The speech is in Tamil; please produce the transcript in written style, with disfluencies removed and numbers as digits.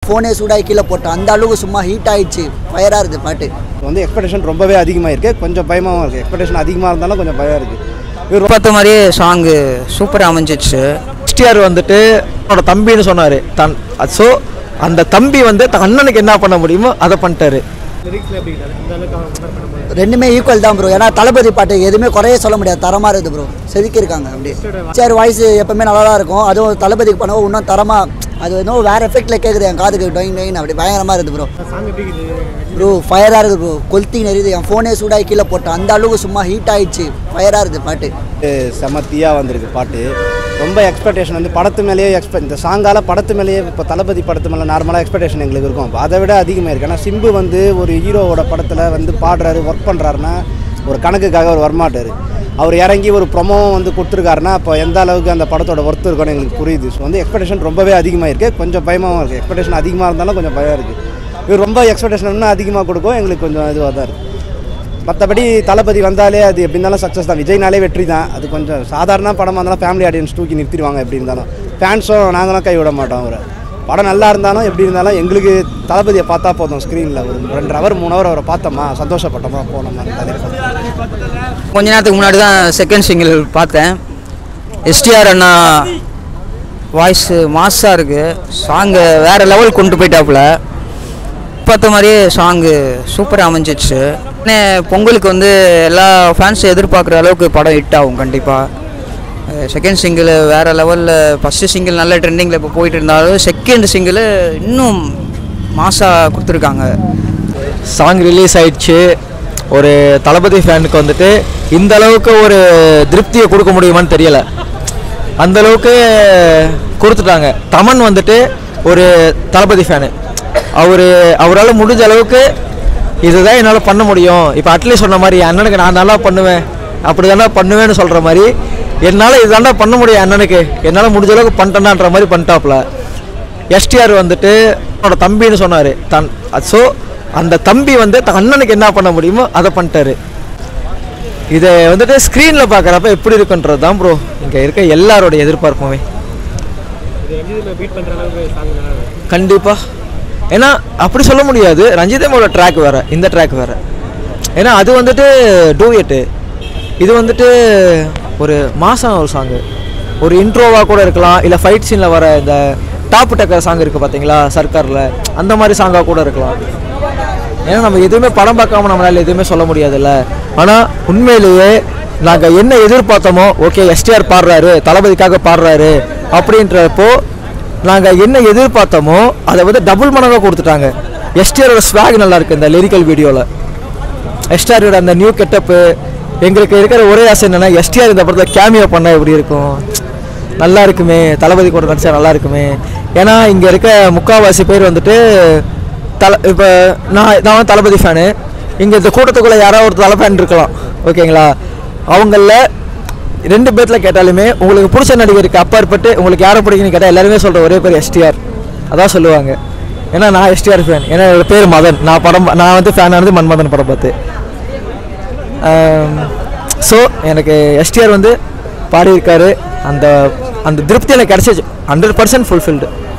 ஃபோனே சூடாகி கீழே போட்டோம். அந்த அளவுக்கு சும்மா ஹீட் ஆகிடுச்சு, ஃபயராக இருக்குது பாட்டு. வந்து எக்ஸ்பெக்டேஷன் ரொம்பவே அதிகமாக இருக்குது, கொஞ்சம் பயமாகவும் இருக்குது. எக்ஸ்பெக்டேஷன் அதிகமாக இருந்தாலும் கொஞ்சம் பயம் இருக்குது. இவர் பார்த்த மாதிரியே சாங்கு சூப்பராக அமைஞ்சிச்சு. எஸ்டிஆர் வந்துட்டு அவனோட தம்பின்னு சொன்னார். ஸோ அந்த தம்பி வந்து தன் அண்ணனுக்கு என்ன பண்ண முடியுமோ அதை பண்ணிட்டாரு. ரெண்டுமே ஈக்குவல் தான் ப்ரோ. ஏன்னா தளபதி பாட்டு எதுவுமே குறைய சொல்ல முடியாது, தரமாக இருக்குது ப்ரோ. செதுக்கியிருக்காங்க அப்படி. சரி, வாய்ஸ் எப்பவுமே நல்லா தான் இருக்கும். அதுவும் தளபதிக்கு பண்ணவும் இன்னும் தரமாக, அது இன்னும் வேறு எஃபெக்டில் கேட்குது என் காதுக்கு. டொயின் டொயின் அப்படி பயங்கரமாக இருக்குது ப்ரோ. ப்ரோ ஃபயராக இருக்குது ப்ரோ. கொளுத்தி நெறியுது. என் ஃபோனே சூடாகி கீழே போட்டோம். அந்த அளவுக்கு சும்மா ஹீட் ஆகிடுச்சு, ஃபயராக இருக்குது பாட்டு. செமத்தியாக வந்திருக்கு பாட்டு. ரொம்ப எக்ஸ்பெக்டேஷன் வந்து படத்து மேலேயே இந்த சாங்கால படத்து மேலேயே இப்போ தளபதி படத்து மேலே நார்மலாக எக்ஸ்பெக்டேஷன் எங்களுக்கு இருக்கும். அதை விட அதிகமாக இருக்குது. ஏன்னா சிம்பு வந்து ஒரு ஹீரோவோட படத்தில் வந்து பாடுறாரு, ஒர்க் பண்ணுறாருன்னா ஒரு கணக்குக்காக அவர் வரமாட்டார். அவர் இறங்கி ஒரு ப்ரொமோவும் வந்து கொடுத்துருக்காருன்னா அப்போ எந்த அளவுக்கு அந்த படத்தோட ஒர்த்து இருக்குன்னு எங்களுக்கு புரியுது. ஸோ வந்து எக்ஸ்பெக்டேஷன் ரொம்பவே அதிகமாக இருக்குது, கொஞ்சம் பயமாகவும் இருக்குது. எக்ஸ்பெக்டேஷன் அதிகமாக இருந்தாலும் கொஞ்சம் பயம் இருக்குது. இவர் ரொம்ப எக்ஸ்பெக்டேஷன் இன்னும் அதிகமாக கொடுக்கும், எங்களுக்கு கொஞ்சம் இதுவாக தான் இருக்குது. மற்றபடி தளபதி வந்தாலே அது எப்படி இருந்தாலும் சக்ஸஸ் தான். விஜய்னாலே வெற்றி தான். அது கொஞ்சம் சாதாரண படமாக இருந்தாலும் ஃபேமிலி ஆடியன்ஸ் தூக்கி நிறுத்திடுவாங்க. எப்படி இருந்தாலும் ஃபேன்ஸும் நாங்களும் கைவிட மாட்டோம். ஒரு படம் நல்லா இருந்தாலும் எப்படி இருந்தாலும் எங்களுக்கு தளபதியை பார்த்தா போதும். ஸ்க்ரீனில் ஒரு 2 ஹவர் 3 ஹவர் அவரை பார்த்தோமா, சந்தோஷப்பட்டோமா, போனோமா. கொஞ்ச நேரத்துக்கு முன்னாடி தான் செகண்ட் சிங்கிள் பார்த்தேன். எஸ்டிஆர் அண்ணா வாய்ஸ் மாஸாக இருக்குது. சாங்கு வேறு லெவல் கொண்டு போயிட்டாப்புல. பார்த்த மாதிரியே சாங்கு சூப்பராக அமைஞ்சிச்சு. பொங்கலுக்கு வந்து எல்லா ஃபேன்ஸும் எதிர்பார்க்குற அளவுக்கு படம் ஹிட் ஆகும் கண்டிப்பாக. செகண்ட் சிங்கிள் வேறு லெவலில். ஃபஸ்ட்டு சிங்கிள் நல்ல ட்ரெண்டிங்கில் இப்போ போயிட்டு இருந்தாலும் செகண்ட் சிங்கிள் இன்னும் மாஸாக கொடுத்துருக்காங்க. சாங் ரிலீஸ் ஆயிடுச்சு. ஒரு தளபதி ஃபேனுக்கு வந்துட்டு இந்த அளவுக்கு ஒரு திருப்தியை கொடுக்க முடியுமான்னு தெரியலை. அந்தளவுக்கு கொடுத்துட்டாங்க. தமன் வந்துட்டு ஒரு தளபதி ஃபேனு. அவரால் முடிஞ்ச அளவுக்கு இதுதான் என்னால் பண்ண முடியும். இப்போ அட்லீஸ்ட் சொன்ன மாதிரி அண்ணனுக்கு நான் நல்லா பண்ணுவேன், அப்படி தானே பண்ணுவேன்னு சொல்கிற மாதிரி என்னால் இதுதாண்டா பண்ண முடியும் அண்ணனுக்கு, என்னால் முடிஞ்ச அளவுக்கு பண்ணிட்டேன்னான்ற மாதிரி பண்ணிட்டாப்புல. எஸ்டிஆர் வந்துட்டு அவனோட தம்பின்னு சொன்னார். ஸோ அந்த தம்பி வந்து தன் அண்ணனுக்கு என்ன பண்ண முடியுமோ அதை பண்ணிட்டாரு. இதை வந்துட்டு ஸ்க்ரீனில் பார்க்குறப்ப எப்படி இருக்குன்றது தான் ப்ரோ இங்கே இருக்க எல்லாரோடைய எதிர்பார்ப்புமே. கண்டிப்பாக. ஏன்னா அப்படி சொல்ல முடியாது. ரஞ்சிதமோட ட்ராக் வேறு, இந்த ட்ராக் வேறு. ஏன்னா அது வந்துட்டு டூயட்டு, இது வந்துட்டு ஒரு மாசான ஒரு சாங்கு. ஒரு இன்ட்ரோவாக கூட இருக்கலாம், இல்லை ஃபைட் சீனில் வர இந்த டாப்பு டக்கர் சாங் இருக்குது பார்த்தீங்களா சர்க்காரில், அந்த மாதிரி சாங்காக கூட இருக்கலாம். ஏன்னா நம்ம எதுவுமே படம் பார்க்காம நம்மளால் எதுவுமே சொல்ல முடியாதுல்ல. ஆனால் உண்மையிலேயே நாங்கள் என்ன எதிர்பார்த்தோமோ, ஓகே எஸ்டிஆர் பாடுறாரு, தளபதிக்காக பாடுறாரு அப்படின்றப்போ நாங்கள் என்ன எதிர்பார்த்தோமோ அதை வந்து டபுள் மடங்காக கொடுத்துட்டாங்க. எஸ்டிஆரோட ஸ்வாக் நல்லாயிருக்கு இந்த லிரிக்கல் வீடியோவில். எஸ்டிஆரோட அந்த நியூ கெட்டப்பு. எங்களுக்கு இருக்கிற ஒரே ஆசை என்னென்னா எஸ்டிஆர் இந்த படத்தில் கேமியோ பண்ணால் எப்படி இருக்கும், நல்லா இருக்குமே, தளபதி கூட நடிச்சா நல்லா இருக்குமே. ஏன்னா இங்கே இருக்க முக்கால்வாசி பேர் வந்துட்டு இப்போ நான் தளபதி ஃபேனு. இங்கே இந்த கூட்டத்துக்குள்ளே யாராவது ஒரு தலை ஃபேன் இருக்கலாம், ஓகேங்களா. அவங்களில் 2 பேர்த்தில் கேட்டாலுமே உங்களுக்கு பிடிச்ச நடிகருக்கு அப்பாற்பட்டு உங்களுக்கு யாரை பிடிக்குன்னு கேட்டால் எல்லாருமே சொல்கிற ஒரே பேர் எஸ்டிஆர் அதான் சொல்லுவாங்க. ஏன்னா நான் எஸ்டிஆர் ஃபேன். ஏன்னா என்னோட பேர் மதன். நான் வந்து ஃபேனானது மன்மதன் படம் பார்த்து. ஸோ எனக்கு எஸ்டிஆர் வந்து பாடியிருக்காரு. அந்த திருப்தி எனக்கு கிடச்சிச்சு. 100% ஃபுல்ஃபில்டு.